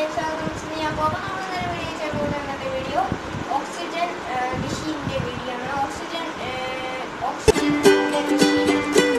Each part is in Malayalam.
video oxygen machine video oxygen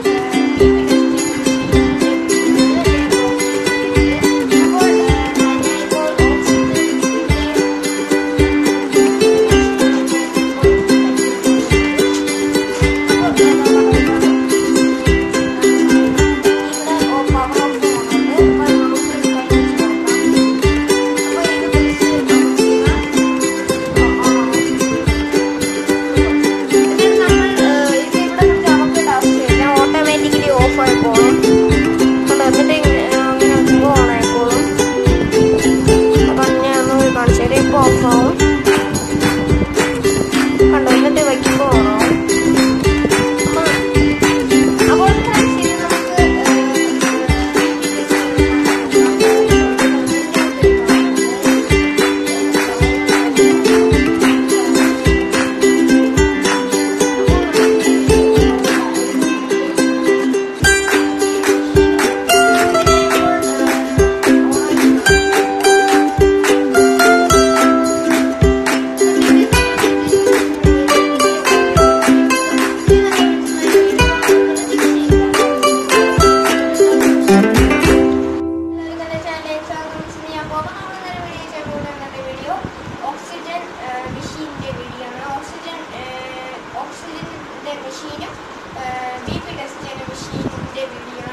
machine BP test machine video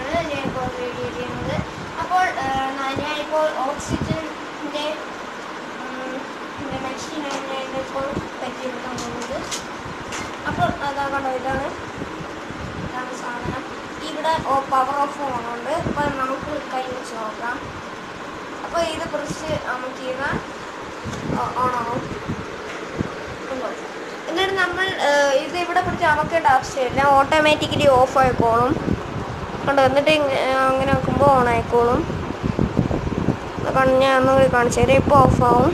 oxygen machine power off on automatically off ആയിക്കോളും കണ്ടോ എന്നിട്ട് അങ്ങനെ വെക്കുമ്പോൾ ഓൺ ആയിക്കോളും ഞാൻ ഒന്നുകൂടി കാണിച്ചു തരാം ഇപ്പോൾ ഓഫ് ആവും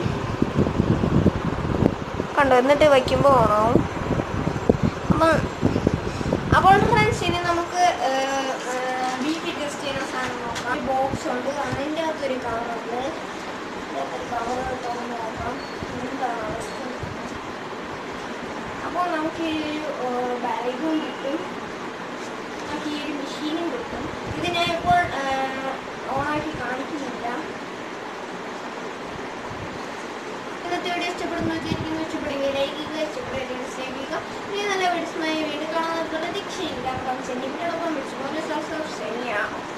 കണ്ടോ എന്നിട്ട് വയ്ക്കുമ്പോൾ ഓൺ ആവും അപ്പോൾ ഫ്രണ്ട്സ് ഇനി നമുക്ക് BP ടെസ്റ്റ് ചെയ്യുന്ന സാധനം നോക്കാം ബോക്സ് ഉണ്ട് അതിൻ്റെ അകത്തൊരു കവറുണ്ട് കവർ തുറന്ന് നോക്കാം എന്താണ് അവസ്ഥ അപ്പോൾ നമുക്ക് ഈ ഒരു ബാഗും കിട്ടും നമുക്ക് ഈ ഒരു മെഷീനും കിട്ടും ഇത് ഞാൻ ഇപ്പോൾ ഓണാക്കി കാണിക്കുന്നില്ല ഇന്നത്തെ വീഡിയോ ഇഷ്ടപ്പെടുമെങ്കിൽ ലൈക്ക് ചെയ്യുക ഇഷ്ടപ്പെടുകയും സേവ് ചെയ്യുക ഇനി നല്ല വീഡിയോസുമായി വീണ്ടും കാണുന്നതിനുള്ള ദീക്ഷയില്ല സെൻറ്റിമീറ്ററോടൊപ്പം വിളിച്ചു പോലെ